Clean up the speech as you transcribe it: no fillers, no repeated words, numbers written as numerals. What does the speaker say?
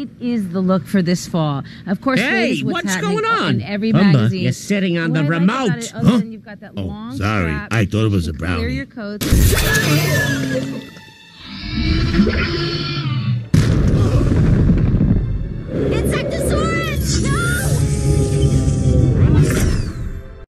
white is the look for this fall. Of course, Hey, red is what's happening going on? in every Pumbaa, magazine. you're sitting on What the I like remote. about it, other than you've got that long sorry. strap, I thought it was you a can clear brownie. your coats.